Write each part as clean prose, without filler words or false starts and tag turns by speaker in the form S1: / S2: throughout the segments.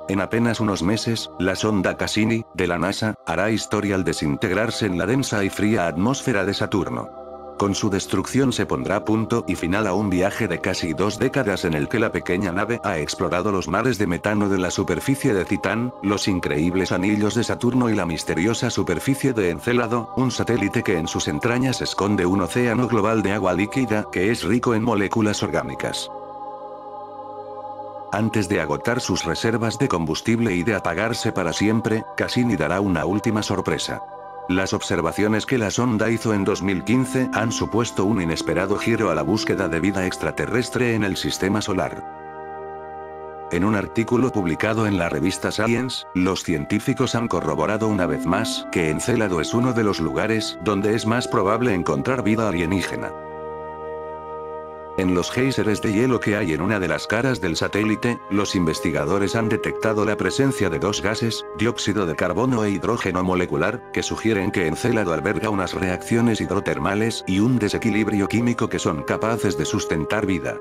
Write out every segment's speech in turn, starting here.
S1: En apenas unos meses, la sonda Cassini, de la NASA, hará historia al desintegrarse en la densa y fría atmósfera de Saturno. Con su destrucción se pondrá punto y final a un viaje de casi 2 décadas en el que la pequeña nave ha explorado los mares de metano de la superficie de Titán, los increíbles anillos de Saturno y la misteriosa superficie de Encélado, un satélite que en sus entrañas esconde un océano global de agua líquida que es rico en moléculas orgánicas. Antes de agotar sus reservas de combustible y de apagarse para siempre, Cassini dará una última sorpresa. Las observaciones que la sonda hizo en 2015 han supuesto un inesperado giro a la búsqueda de vida extraterrestre en el sistema solar. En un artículo publicado en la revista Science, los científicos han corroborado una vez más que Encélado es uno de los lugares donde es más probable encontrar vida alienígena. En los géiseres de hielo que hay en una de las caras del satélite, los investigadores han detectado la presencia de dos gases, dióxido de carbono e hidrógeno molecular, que sugieren que Encélado alberga unas reacciones hidrotermales y un desequilibrio químico que son capaces de sustentar vida.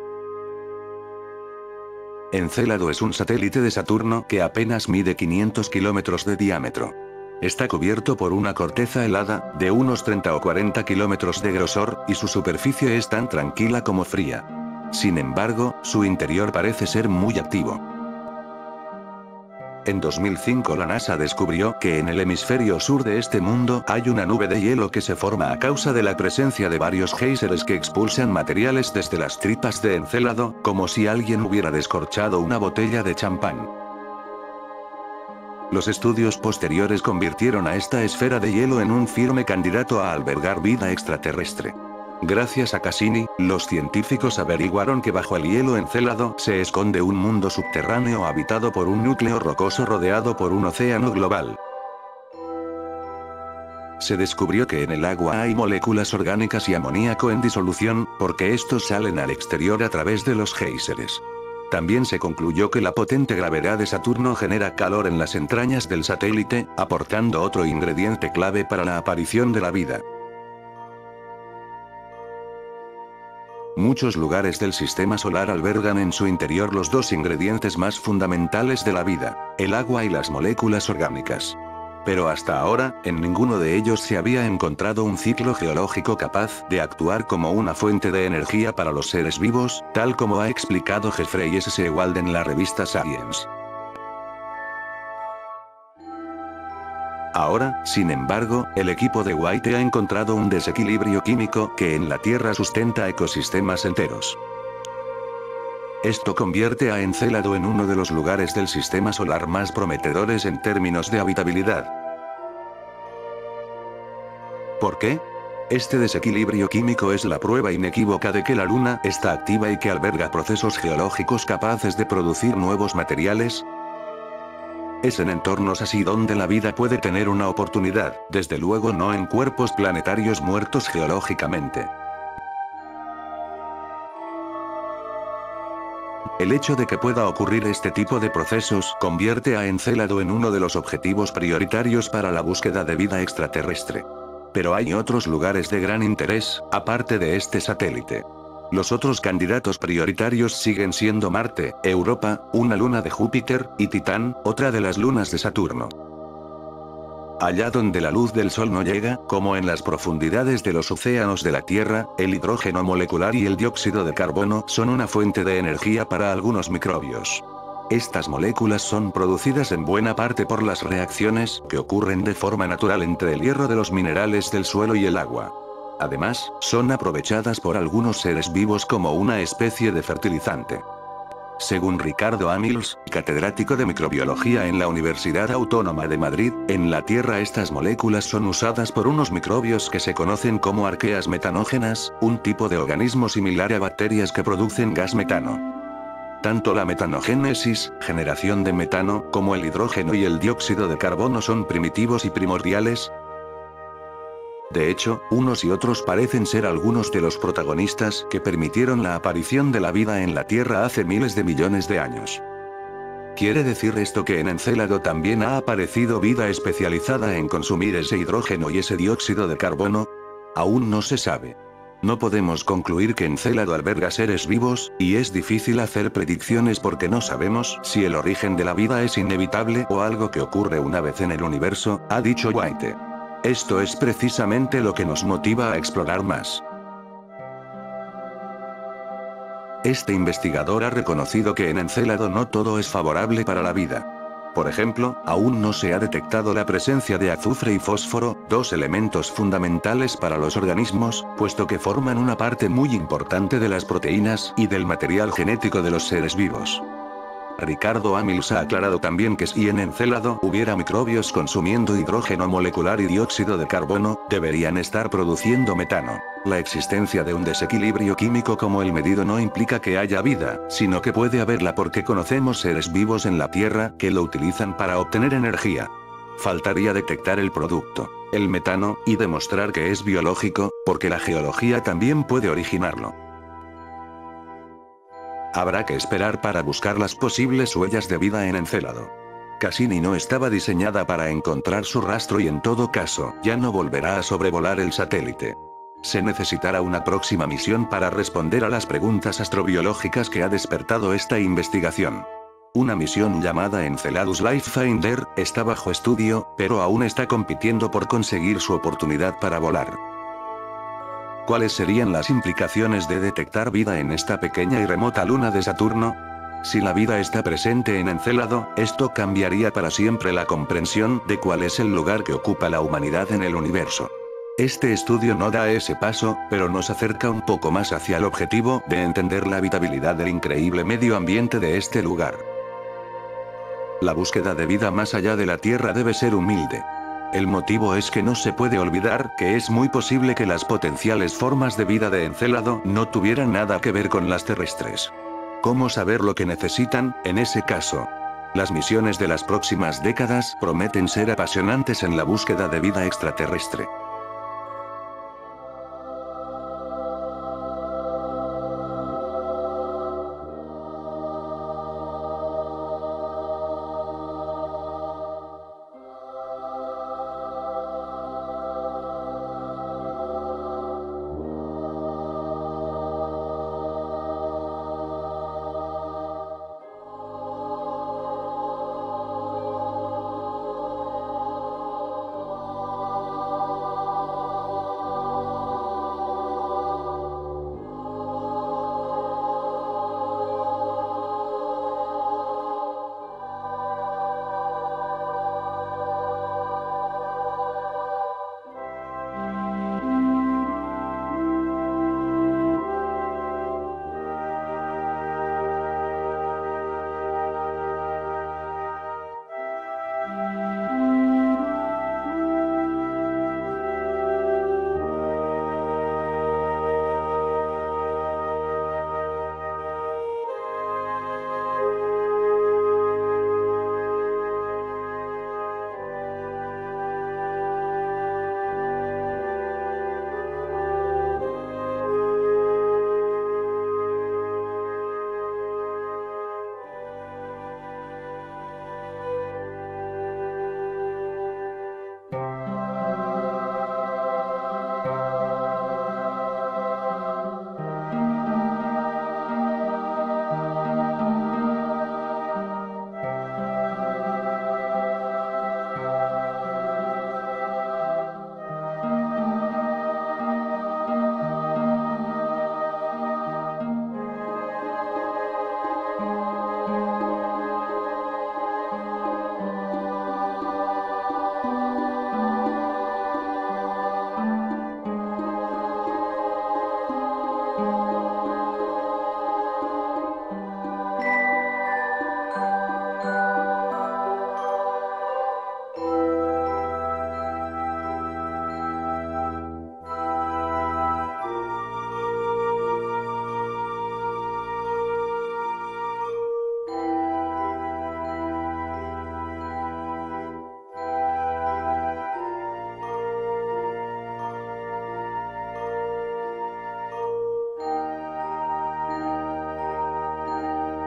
S1: Encélado es un satélite de Saturno que apenas mide 500 kilómetros de diámetro. Está cubierto por una corteza helada, de unos 30 o 40 kilómetros de grosor, y su superficie es tan tranquila como fría. Sin embargo, su interior parece ser muy activo. En 2005 la NASA descubrió que en el hemisferio sur de este mundo hay una nube de hielo que se forma a causa de la presencia de varios géiseres que expulsan materiales desde las tripas de Encélado, como si alguien hubiera descorchado una botella de champán. Los estudios posteriores convirtieron a esta esfera de hielo en un firme candidato a albergar vida extraterrestre. Gracias a Cassini, los científicos averiguaron que bajo el hielo Encélado se esconde un mundo subterráneo habitado por un núcleo rocoso rodeado por un océano global. Se descubrió que en el agua hay moléculas orgánicas y amoníaco en disolución, porque estos salen al exterior a través de los géiseres. También se concluyó que la potente gravedad de Saturno genera calor en las entrañas del satélite, aportando otro ingrediente clave para la aparición de la vida. Muchos lugares del sistema solar albergan en su interior los dos ingredientes más fundamentales de la vida, el agua y las moléculas orgánicas. Pero hasta ahora, en ninguno de ellos se había encontrado un ciclo geológico capaz de actuar como una fuente de energía para los seres vivos, tal como ha explicado Jeffrey S. Ewald en la revista Science. Ahora, sin embargo, el equipo de White ha encontrado un desequilibrio químico que en la Tierra sustenta ecosistemas enteros. Esto convierte a Encélado en uno de los lugares del sistema solar más prometedores en términos de habitabilidad. ¿Por qué? Este desequilibrio químico es la prueba inequívoca de que la Luna está activa y que alberga procesos geológicos capaces de producir nuevos materiales. Es en entornos así donde la vida puede tener una oportunidad, desde luego no en cuerpos planetarios muertos geológicamente. El hecho de que pueda ocurrir este tipo de procesos convierte a Encélado en uno de los objetivos prioritarios para la búsqueda de vida extraterrestre. Pero hay otros lugares de gran interés, aparte de este satélite. Los otros candidatos prioritarios siguen siendo Marte, Europa, una luna de Júpiter, y Titán, otra de las lunas de Saturno. Allá donde la luz del Sol no llega, como en las profundidades de los océanos de la Tierra, el hidrógeno molecular y el dióxido de carbono son una fuente de energía para algunos microbios. Estas moléculas son producidas en buena parte por las reacciones que ocurren de forma natural entre el hierro de los minerales del suelo y el agua. Además, son aprovechadas por algunos seres vivos como una especie de fertilizante. Según Ricardo Amils, catedrático de microbiología en la Universidad Autónoma de Madrid, en la Tierra estas moléculas son usadas por unos microbios que se conocen como arqueas metanógenas, un tipo de organismo similar a bacterias que producen gas metano. Tanto la metanogénesis, generación de metano, como el hidrógeno y el dióxido de carbono son primitivos y primordiales. De hecho, unos y otros parecen ser algunos de los protagonistas que permitieron la aparición de la vida en la Tierra hace miles de millones de años. ¿Quiere decir esto que en Encélado también ha aparecido vida especializada en consumir ese hidrógeno y ese dióxido de carbono? Aún no se sabe. No podemos concluir que Encélado alberga seres vivos, y es difícil hacer predicciones porque no sabemos si el origen de la vida es inevitable o algo que ocurre una vez en el universo, ha dicho White. Esto es precisamente lo que nos motiva a explorar más. Este investigador ha reconocido que en Encélado no todo es favorable para la vida. Por ejemplo, aún no se ha detectado la presencia de azufre y fósforo, dos elementos fundamentales para los organismos, puesto que forman una parte muy importante de las proteínas y del material genético de los seres vivos. Ricardo A. Mills ha aclarado también que si en Encélado hubiera microbios consumiendo hidrógeno molecular y dióxido de carbono, deberían estar produciendo metano. La existencia de un desequilibrio químico como el medido no implica que haya vida, sino que puede haberla porque conocemos seres vivos en la Tierra que lo utilizan para obtener energía. Faltaría detectar el producto, el metano, y demostrar que es biológico, porque la geología también puede originarlo. Habrá que esperar para buscar las posibles huellas de vida en Encélado. Cassini no estaba diseñada para encontrar su rastro y en todo caso, ya no volverá a sobrevolar el satélite. Se necesitará una próxima misión para responder a las preguntas astrobiológicas que ha despertado esta investigación. Una misión llamada Enceladus Life Finder está bajo estudio, pero aún está compitiendo por conseguir su oportunidad para volar. ¿Cuáles serían las implicaciones de detectar vida en esta pequeña y remota luna de Saturno? Si la vida está presente en Encélado, esto cambiaría para siempre la comprensión de cuál es el lugar que ocupa la humanidad en el universo. Este estudio no da ese paso, pero nos acerca un poco más hacia el objetivo de entender la habitabilidad del increíble medio ambiente de este lugar. La búsqueda de vida más allá de la Tierra debe ser humilde. El motivo es que no se puede olvidar que es muy posible que las potenciales formas de vida de Encélado no tuvieran nada que ver con las terrestres. ¿Cómo saber lo que necesitan, en ese caso? Las misiones de las próximas décadas prometen ser apasionantes en la búsqueda de vida extraterrestre.